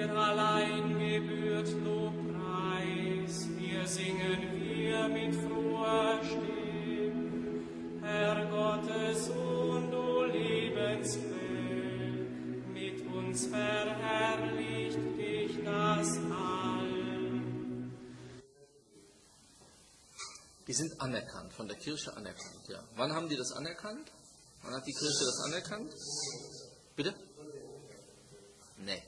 dir allein gebührt Lobpreis, dir singen wir mit froher Stimme. Herr Gottes Sohn, du Lebensquell, mit uns verherrlicht dich das All. Die sind anerkannt, von der Kirche anerkannt. Ja. Wann haben die das anerkannt? Wann hat die Kirche das anerkannt? Bitte? Nee.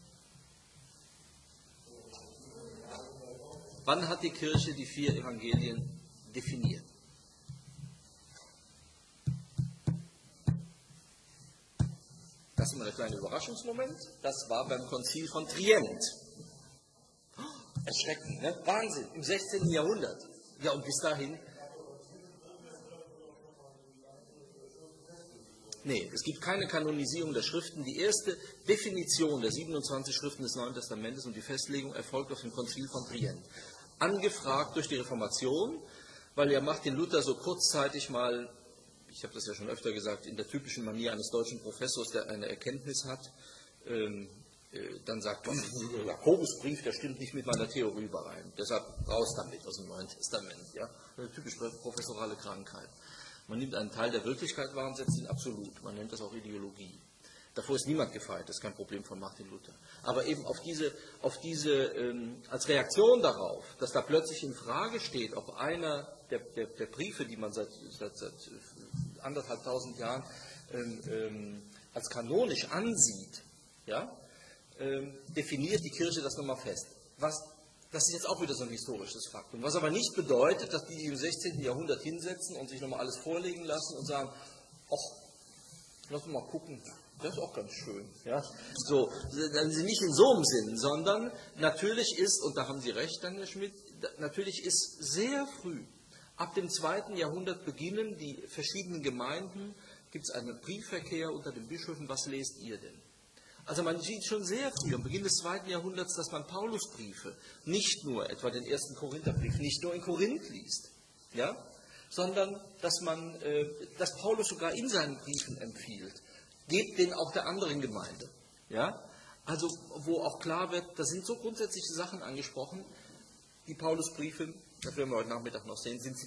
Wann hat die Kirche die 4 Evangelien definiert? Das ist immer der kleine Überraschungsmoment. Das war beim Konzil von Trient. Erschreckend, ne? Wahnsinn, im 16. Jahrhundert. Ja, und bis dahin? Nee, es gibt keine Kanonisierung der Schriften. Die erste Definition der 27 Schriften des Neuen Testamentes und die Festlegung erfolgt auf dem Konzil von Trient. Angefragt durch die Reformation, weil ja Martin Luther so kurzzeitig mal, ich habe das ja schon öfter gesagt, in der typischen Manier eines deutschen Professors, der eine Erkenntnis hat, dann sagt, der Jakobusbrief, der stimmt nicht mit meiner Theorie überein. Deshalb raus damit aus dem Neuen Testament. Ja? Eine typisch professorale Krankheit. Man nimmt einen Teil der Wirklichkeit wahr und setzt ihn absolut. Man nennt das auch Ideologie. Davor ist niemand gefeit, das ist kein Problem von Martin Luther. Aber eben als Reaktion darauf, dass da plötzlich in Frage steht, ob einer der Briefe, die man seit 1.500 Jahren als kanonisch ansieht, ja, definiert die Kirche das nochmal fest. Das ist jetzt auch wieder so ein historisches Faktum. Was aber nicht bedeutet, dass die sich im 16. Jahrhundert hinsetzen und sich nochmal alles vorlegen lassen und sagen, ach, lass uns mal gucken, das ist auch ganz schön. Ja? So, dann sind nicht in so einem Sinn, sondern natürlich ist, und da haben Sie recht, Daniel Schmidt, natürlich ist sehr früh, ab dem 2. Jahrhundert beginnen die verschiedenen Gemeinden, gibt es einen Briefverkehr unter den Bischöfen, was lest ihr denn? Also man sieht schon sehr früh, am Beginn des 2. Jahrhunderts, dass man Paulusbriefe, nicht nur etwa den 1. Korintherbrief, nicht nur in Korinth liest, ja, sondern dass Paulus sogar in seinen Briefen empfiehlt, gebt den auch der anderen Gemeinde. Ja? Also wo auch klar wird, da sind so grundsätzliche Sachen angesprochen, die Paulusbriefe, das werden wir heute Nachmittag noch sehen, sind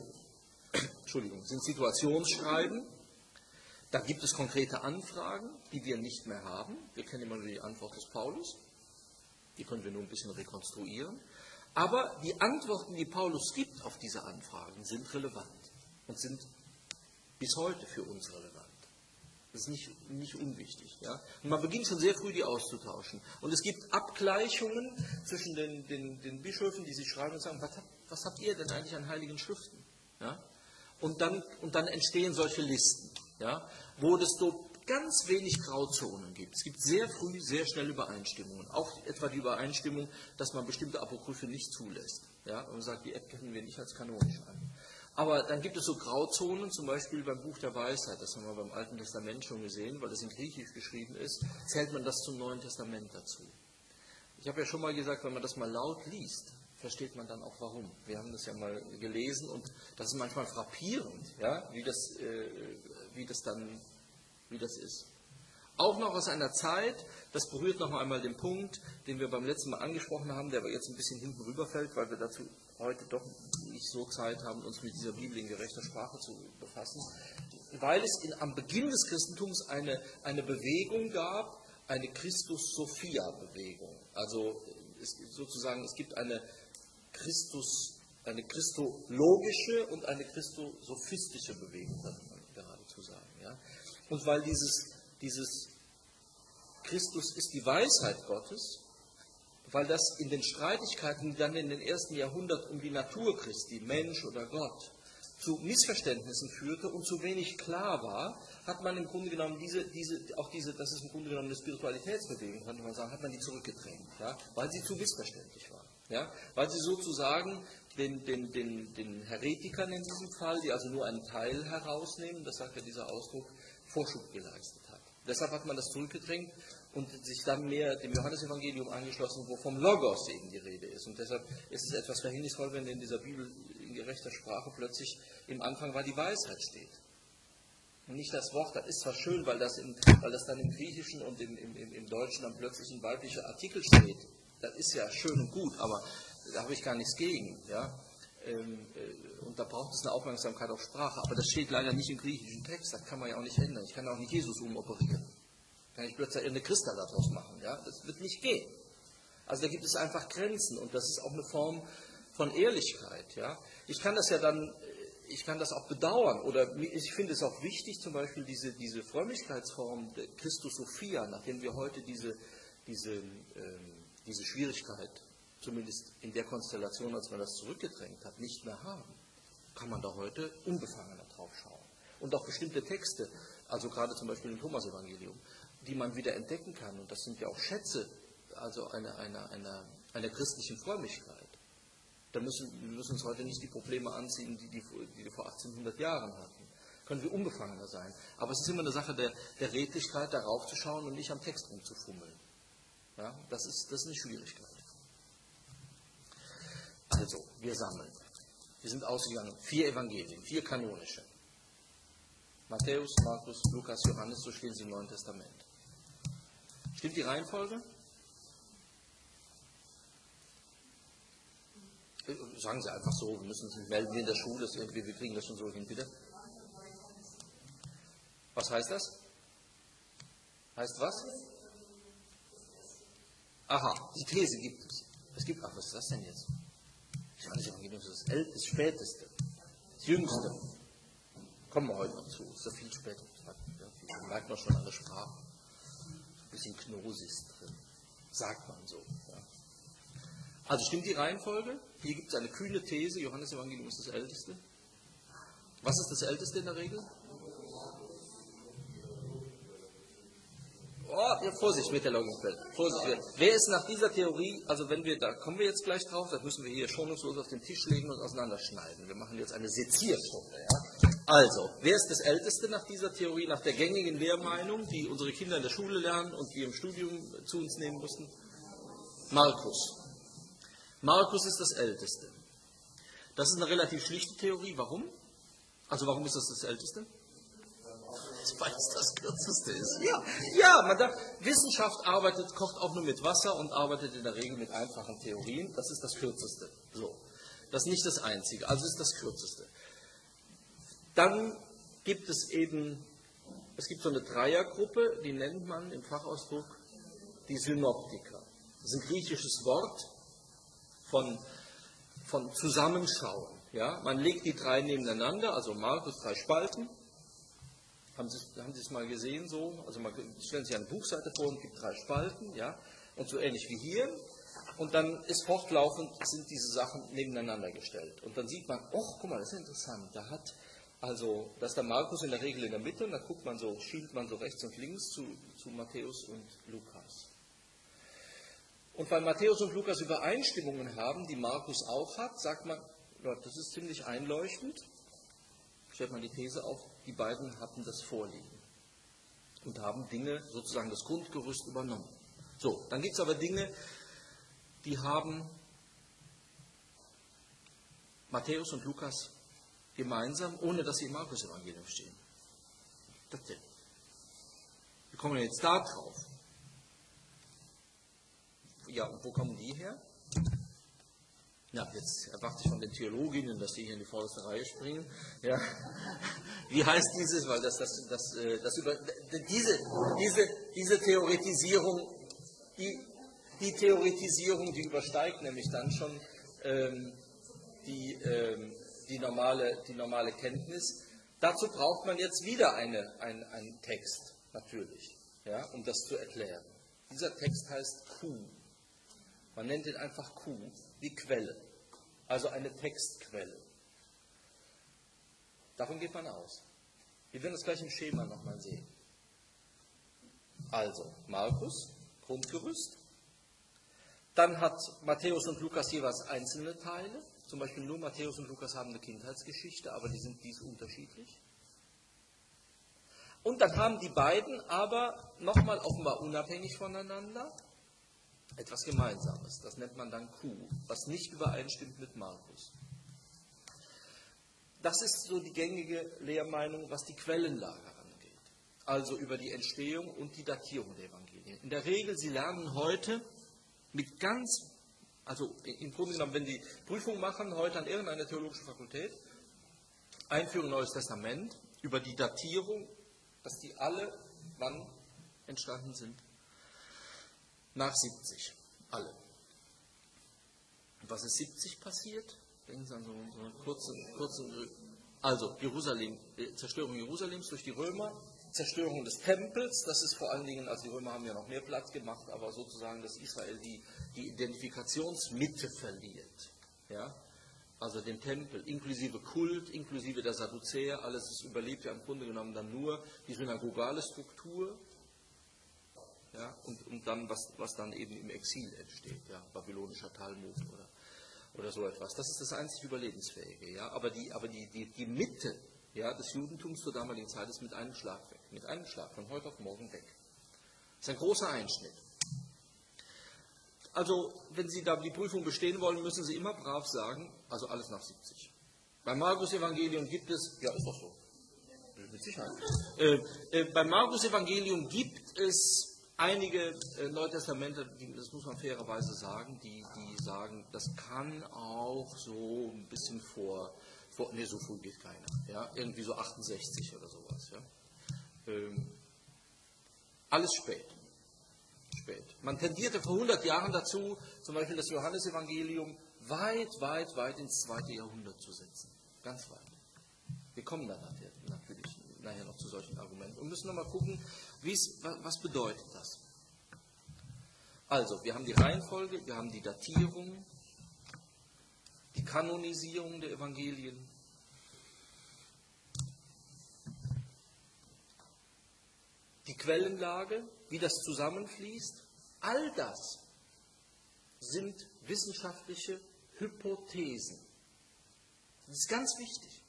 Situationsschreiben. Da gibt es konkrete Anfragen, die wir nicht mehr haben. Wir kennen immer nur die Antwort des Paulus. Die können wir nur ein bisschen rekonstruieren. Aber die Antworten, die Paulus gibt auf diese Anfragen, sind relevant und sind bis heute für uns relevant. Das ist nicht unwichtig. Ja? Und man beginnt schon sehr früh, die auszutauschen. Und es gibt Abgleichungen zwischen den Bischöfen, die sich schreiben und sagen, was habt ihr denn eigentlich an heiligen Schriften? Ja? Und dann entstehen solche Listen. Ja, wo es so ganz wenig Grauzonen gibt. Es gibt sehr früh, sehr schnell Übereinstimmungen. Auch etwa die Übereinstimmung, dass man bestimmte Apokryphe nicht zulässt. Ja, und man sagt, die erkennen wir nicht als kanonisch an. Aber dann gibt es so Grauzonen, zum Beispiel beim Buch der Weisheit, das haben wir beim Alten Testament schon gesehen, weil das in Griechisch geschrieben ist, zählt man das zum Neuen Testament dazu. Ich habe ja schon mal gesagt, wenn man das mal laut liest, versteht man dann auch warum. Wir haben das ja mal gelesen und das ist manchmal frappierend, ja, wie das ist. Auch noch aus einer Zeit, das berührt noch einmal den Punkt, den wir beim letzten Mal angesprochen haben, der aber jetzt ein bisschen hinten rüberfällt, weil wir dazu heute doch nicht so Zeit haben, uns mit dieser Bibel in gerechter Sprache zu befassen, weil es am Beginn des Christentums eine Bewegung gab, eine Christus-Sophia-Bewegung. Also es gibt eine christologische und eine christosophistische Bewegung, darf man geradezu sagen. Ja? Und weil dieses Christus ist die Weisheit Gottes, weil das in den Streitigkeiten dann in den ersten Jahrhunderten um die Natur Christi, Mensch oder Gott, zu Missverständnissen führte und zu wenig klar war, hat man im Grunde genommen das ist im Grunde genommen eine Spiritualitätsbewegung, könnte man sagen, hat man die zurückgedrängt, ja, weil sie zu missverständlich war. Ja, weil sie sozusagen den Heretikern in diesem Fall, die also nur einen Teil herausnehmen, das sagt ja dieser Ausdruck, Vorschub geleistet hat. Deshalb hat man das zurückgedrängt und sich dann mehr dem Johannesevangelium angeschlossen, wo vom Logos eben die Rede ist. Und deshalb ist es etwas verhängnisvoll, wenn in dieser Bibel in gerechter Sprache plötzlich im Anfang war die Weisheit steht. Und nicht das Wort, das ist zwar schön, weil das dann im Griechischen und im Deutschen dann plötzlich ein weiblicher Artikel steht. Das ist ja schön und gut, aber da habe ich gar nichts gegen. Ja? Und da braucht es eine Aufmerksamkeit auf Sprache. Aber das steht leider nicht im griechischen Text, das kann man ja auch nicht ändern. Ich kann auch nicht Jesus umoperieren. Kann ich plötzlich eine Christa daraus machen. Ja? Das wird nicht gehen. Also da gibt es einfach Grenzen und das ist auch eine Form von Ehrlichkeit. Ja? Ich kann das auch bedauern oder ich finde es auch wichtig, zum Beispiel diese Frömmigkeitsform der Christus Sophia, nachdem wir heute diese Schwierigkeit, zumindest in der Konstellation, als man das zurückgedrängt hat, nicht mehr haben, kann man da heute unbefangener drauf schauen. Und auch bestimmte Texte, also gerade zum Beispiel im Thomas-Evangelium, die man wieder entdecken kann, und das sind ja auch Schätze, also einer christlichen Frömmigkeit. Da müssen wir uns heute nicht die Probleme anziehen, die wir vor 1800 Jahren hatten. Können wir unbefangener sein. Aber es ist immer eine Sache der Redlichkeit, darauf zu schauen und nicht am Text rumzufummeln. Ja, das ist eine Schwierigkeit. Also, wir sammeln. Wir sind ausgegangen, 4 Evangelien, 4 kanonische. Matthäus, Markus, Lukas, Johannes, so stehen sie im Neuen Testament. Stimmt die Reihenfolge? Sagen Sie einfach so, wir müssen uns nicht melden wie in der Schule, wir kriegen das schon so hin, bitte. Was heißt das? Heißt was? Aha, die These gibt es. Was ist das denn jetzt? Das Evangelium ist das Späteste, das Jüngste. Kommen wir heute noch zu, ist ja viel später. Das merkt man schon an der Sprache. Ein bisschen Gnosis drin, sagt man so. Ja. Also stimmt die Reihenfolge? Hier gibt es eine kühne These, Johannes Evangelium ist das Älteste. Was ist das Älteste in der Regel? Oh, ja, Vorsicht mit der Logikfeld. Vorsicht. Wer ist nach dieser Theorie, also da kommen wir jetzt gleich drauf, das müssen wir hier schonungslos auf den Tisch legen und auseinanderschneiden. Wir machen jetzt eine Sezierstunde. Ja? Also, wer ist das Älteste nach dieser Theorie, nach der gängigen Lehrmeinung, die unsere Kinder in der Schule lernen und wir im Studium zu uns nehmen mussten? Markus. Markus ist das Älteste. Das ist eine relativ schlichte Theorie. Warum? Also warum ist das Älteste? Weil es das Kürzeste ist. Ja, Wissenschaft kocht auch nur mit Wasser und arbeitet in der Regel mit einfachen Theorien. Das ist das Kürzeste. So. Das ist nicht das Einzige, also ist das Kürzeste. Dann gibt es so eine Dreiergruppe, die nennt man im Fachausdruck die Synoptiker. Das ist ein griechisches Wort von Zusammenschauen. Ja? Man legt die 3 nebeneinander, also Markus 3 Spalten. Haben Sie es mal gesehen so? Also man stellen sich eine Buchseite vor und gibt 3 Spalten, ja, und so ähnlich wie hier. Und dann ist fortlaufend, sind diese Sachen nebeneinander gestellt. Und dann sieht man, guck mal, das ist interessant. Da ist der Markus in der Regel in der Mitte und da schielt man so rechts und links zu Matthäus und Lukas. Und weil Matthäus und Lukas Übereinstimmungen haben, die Markus auch hat, sagt man, Leute, das ist ziemlich einleuchtend. Stellt man die These auf, die beiden hatten das vorliegen und haben Dinge, sozusagen das Grundgerüst übernommen. So, dann gibt es aber Dinge, die haben Matthäus und Lukas gemeinsam, ohne dass sie im Markus-Evangelium stehen. Das denn? Wie kommen wir jetzt da drauf? Ja, und wo kommen die her? Ja, jetzt erwarte ich von den Theologinnen, dass die hier in die vorderste Reihe springen. Ja. Wie heißt dieses? Weil diese Theoretisierung, die Theoretisierung, die übersteigt nämlich dann schon die normale Kenntnis. Dazu braucht man jetzt wieder einen Text, natürlich, ja, um das zu erklären. Dieser Text heißt Q. Man nennt ihn einfach Q, die Quelle, also eine Textquelle. Davon geht man aus. Wir werden das gleich im Schema nochmal sehen. Also, Markus, Grundgerüst. Dann hat Matthäus und Lukas jeweils einzelne Teile. Zum Beispiel nur Matthäus und Lukas haben eine Kindheitsgeschichte, aber die sind unterschiedlich. Und dann haben die beiden aber nochmal offenbar unabhängig voneinander etwas Gemeinsames. Das nennt man dann Q, was nicht übereinstimmt mit Markus. Das ist so die gängige Lehrmeinung, was die Quellenlage also über die Entstehung und die Datierung der Evangelien. In der Regel, Sie lernen heute mit also im Grunde genommen, wenn Sie Prüfung machen, heute an irgendeiner theologischen Fakultät, Einführung Neues Testament, über die Datierung, dass die alle wann entstanden sind? Nach 70. Alle. Was ist 70 passiert? Denken Sie an so einen kurzen also Zerstörung Jerusalems durch die Römer, Zerstörung des Tempels, das ist vor allen Dingen, also die Römer haben ja noch mehr Platz gemacht, aber sozusagen, dass Israel die Identifikationsmitte verliert. Ja? Also den Tempel, inklusive Kult, inklusive der Sadduzäer, alles ist überlebt ja im Grunde genommen dann nur die synagogale Struktur, ja? und dann, was dann eben im Exil entsteht, ja? Babylonischer Talmud oder so etwas. Das ist das einzig Überlebensfähige. Ja? Aber die Mitte, ja, des Judentums zur damaligen Zeit ist mit einem Schlag weg. Mit einem Schlag, von heute auf morgen weg. Das ist ein großer Einschnitt. Also, wenn Sie da die Prüfung bestehen wollen, müssen Sie immer brav sagen, also alles nach 70. Beim Markus-Evangelium gibt es, ja, ist doch so, mit Sicherheit. Beim Markus-Evangelium gibt es einige Neutestamente, das muss man fairerweise sagen, die sagen, das kann auch so ein bisschen so früh geht keiner, ja, irgendwie so 68 oder sowas. Ja. Alles spät. Man tendierte vor 100 Jahren dazu, zum Beispiel das Johannesevangelium weit ins 2. Jahrhundert zu setzen. Ganz weit. Wir kommen dann natürlich nachher noch zu solchen Argumenten und müssen nochmal gucken, was bedeutet das. Also, wir haben die Reihenfolge, wir haben die Datierung, die Kanonisierung der Evangelien, die Quellenlage, wie das zusammenfließt. All das sind wissenschaftliche Hypothesen. Das ist ganz wichtig.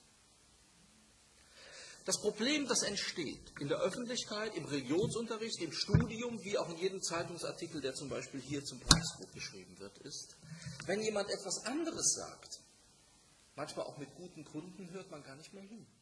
Das Problem, das entsteht in der Öffentlichkeit, im Religionsunterricht, im Studium, wie auch in jedem Zeitungsartikel, der zum Beispiel hier zum Preisbuch geschrieben wird, ist, wenn jemand etwas anderes sagt, manchmal auch mit guten Gründen, hört man gar nicht mehr hin.